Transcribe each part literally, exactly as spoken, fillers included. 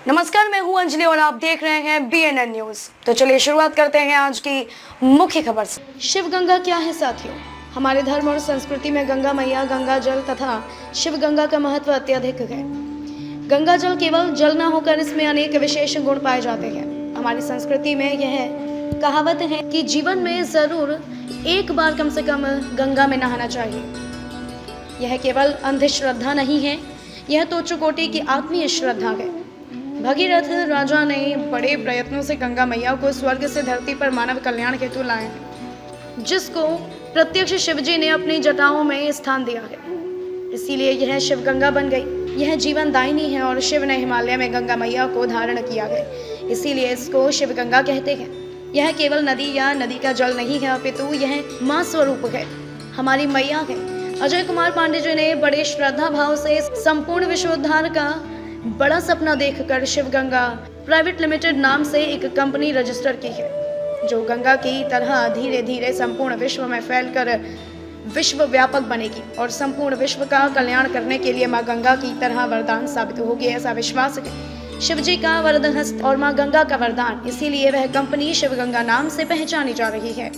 नमस्कार, मैं हूं अंजलि और आप देख रहे हैं बी एन एन न्यूज। तो चलिए शुरुआत करते हैं आज की मुख्य खबर से। शिव गंगा क्या है साथियों? हमारे धर्म और संस्कृति में गंगा मैया, गंगा जल तथा शिव गंगा का महत्व अत्यधिक है। गंगा जल केवल जल न होकर इसमें अनेक विशेष गुण पाए जाते हैं। हमारी संस्कृति में यह कहावत है कि जीवन में जरूर एक बार कम से कम गंगा में नहाना चाहिए। यह केवल अंधश्रद्धा नहीं है, यह तो उच्च कोटि की आत्मीय श्रद्धा है। भगीरथ राजा ने बड़े प्रयत्नों से गंगा मैया को स्वर्ग से धरती पर मानव कल्याण हेतु लाए हैं, जिसको प्रत्यक्ष शिवजी ने अपनी जटाओं में स्थान दिया है। इसीलिए यह शिव गंगा बन गई। यह जीवन दायिनी है और शिव ने हिमालय में गंगा मैया को धारण किया है, इसीलिए इसको शिव गंगा कहते हैं। यह केवल नदी या नदी का जल नहीं है, अपितु यह मां स्वरूप है, हमारी मैया है। अजय कुमार पांडे जी ने बड़े श्रद्धा भाव से संपूर्ण विश्वोद्धार का बड़ा सपना देखकर शिव गंगा प्राइवेट लिमिटेड नाम से एक कंपनी रजिस्टर की है, जो गंगा की तरह धीरे धीरे संपूर्ण विश्व में फैलकर विश्व व्यापक बनेगी और संपूर्ण विश्व का कल्याण करने के लिए मां गंगा की तरह वरदान साबित होगी, ऐसा विश्वास है। शिवजी का वरद हस्त और मां गंगा का वरदान, इसीलिए वह कंपनी शिव गंगा नाम से पहचानी जा रही है।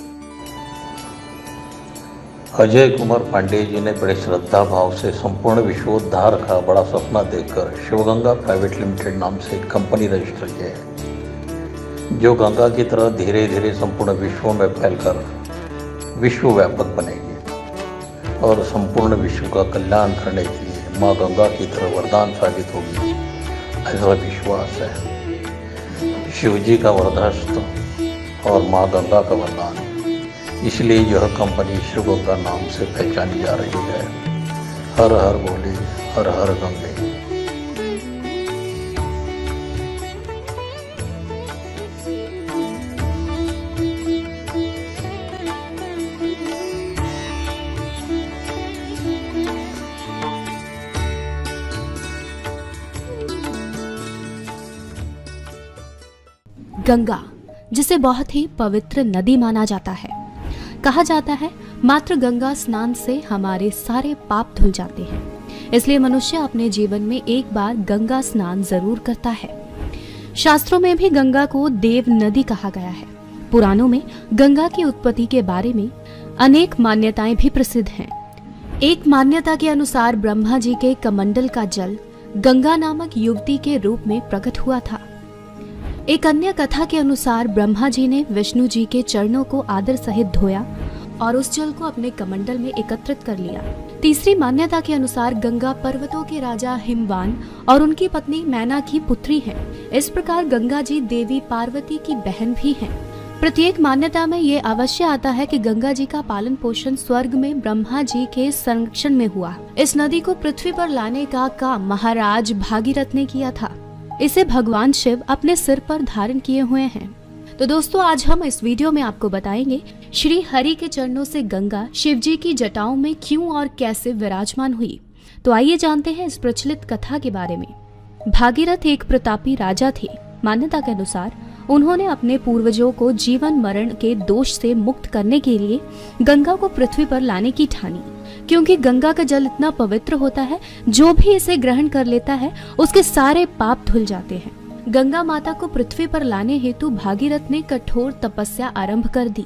अजय कुमार पांडे जी ने बड़े श्रद्धा भाव से संपूर्ण विश्वोद्धार का बड़ा सपना देखकर शिवगंगा प्राइवेट लिमिटेड नाम से एक कंपनी रजिस्टर की है, जो गंगा की तरह धीरे धीरे संपूर्ण विश्व में फैलकर विश्व व्यापक बनेगी और संपूर्ण विश्व का कल्याण करने के लिए माँ गंगा की तरह वरदान साबित होगी, ऐसा विश्वास है। शिवजी का वरदहस्त और माँ गंगा का वरदान, इसलिए यह कंपनी शिव गंगा नाम से पहचानी जा रही है। हर हर बोले, हर हर गंगे। गंगा, जिसे बहुत ही पवित्र नदी माना जाता है, कहा जाता है मात्र गंगा स्नान से हमारे सारे पाप धुल जाते हैं। इसलिए मनुष्य अपने जीवन में एक बार गंगा स्नान जरूर करता है। शास्त्रों में भी गंगा को देव नदी कहा गया है। पुराणों में गंगा की उत्पत्ति के बारे में अनेक मान्यताएं भी प्रसिद्ध हैं। एक मान्यता के अनुसार ब्रह्मा जी के कमंडल का जल गंगा नामक युवती के रूप में प्रकट हुआ था। एक अन्य कथा के अनुसार ब्रह्मा जी ने विष्णु जी के चरणों को आदर सहित धोया और उस जल को अपने कमंडल में एकत्रित कर लिया। तीसरी मान्यता के अनुसार गंगा पर्वतों के राजा हिमवान और उनकी पत्नी मैना की पुत्री है। इस प्रकार गंगा जी देवी पार्वती की बहन भी हैं। प्रत्येक मान्यता में ये अवश्य आता है कि गंगा जी का पालन पोषण स्वर्ग में ब्रह्मा जी के संरक्षण में हुआ। इस नदी को पृथ्वी पर लाने का काम महाराज भागीरथ ने किया था। इसे भगवान शिव अपने सिर पर धारण किए हुए हैं। तो दोस्तों, आज हम इस वीडियो में आपको बताएंगे श्री हरि के चरणों से गंगा शिव जी की जटाओं में क्यों और कैसे विराजमान हुई। तो आइए जानते हैं इस प्रचलित कथा के बारे में। भागीरथ एक प्रतापी राजा थे। मान्यता के अनुसार उन्होंने अपने पूर्वजों को जीवन मरण के दोष से मुक्त करने के लिए गंगा को पृथ्वी पर लाने की ठानी, क्योंकि गंगा का जल इतना पवित्र होता है, जो भी इसे ग्रहण कर लेता है उसके सारे पाप धुल जाते हैं। गंगा माता को पृथ्वी पर लाने हेतु भागीरथ ने कठोर तपस्या आरंभ कर दी।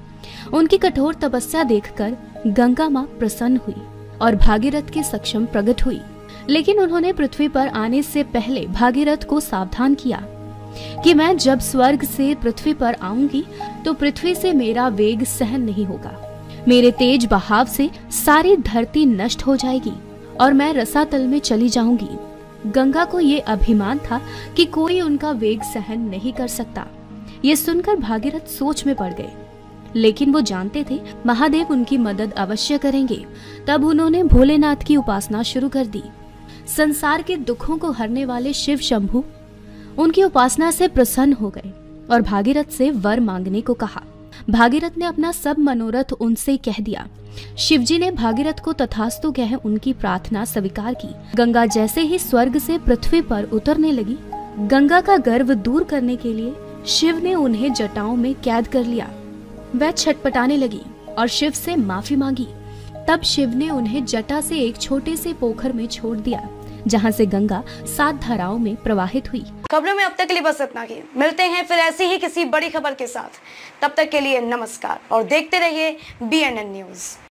उनकी कठोर तपस्या देखकर गंगा माँ प्रसन्न हुई और भागीरथ के सक्षम प्रकट हुई। लेकिन उन्होंने पृथ्वी पर आने से पहले भागीरथ को सावधान किया कि मैं जब स्वर्ग से पृथ्वी पर आऊंगी तो पृथ्वी से मेरा वेग सहन नहीं होगा। मेरे तेज बहाव से सारी धरती नष्ट हो जाएगी और मैं रसातल में चली जाऊंगी। गंगा को ये अभिमान था कि कोई उनका वेग सहन नहीं कर सकता। ये सुनकर भागीरथ सोच में पड़ गए, लेकिन वो जानते थे महादेव उनकी मदद अवश्य करेंगे। तब उन्होंने भोलेनाथ की उपासना शुरू कर दी। संसार के दुखों को हरने वाले शिव शंभु उनकी उपासना से प्रसन्न हो गए और भागीरथ से वर मांगने को कहा। भागीरथ ने अपना सब मनोरथ उनसे कह दिया। शिवजी ने भागीरथ को तथास्तु कह उनकी प्रार्थना स्वीकार की। गंगा जैसे ही स्वर्ग से पृथ्वी पर उतरने लगी, गंगा का गर्व दूर करने के लिए शिव ने उन्हें जटाओं में कैद कर लिया। वह छटपटाने लगी और शिव से माफी मांगी। तब शिव ने उन्हें जटा से एक छोटे से पोखर में छोड़ दिया, जहां से गंगा सात धाराओं में प्रवाहित हुई। खबरों में अब तक के लिए बस इतना ही। मिलते हैं फिर ऐसी ही किसी बड़ी खबर के साथ। तब तक के लिए नमस्कार और देखते रहिए बी एन एन न्यूज।